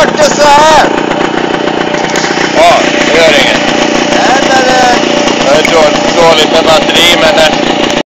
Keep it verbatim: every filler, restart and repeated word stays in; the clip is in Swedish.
vart det så här? Ja, det gör inget. Nej, men... Det är dåligt med batteri, men